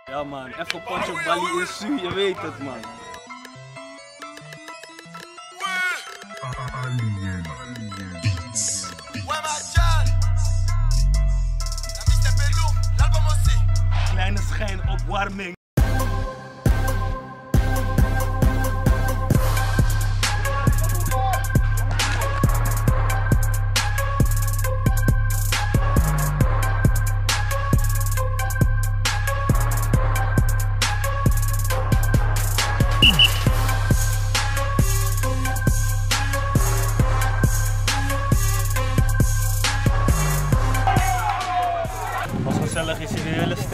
Ja man, even potje Bali in Su, je weet het man. Kleine schijnopwarming. Was gezellig, is jullie willen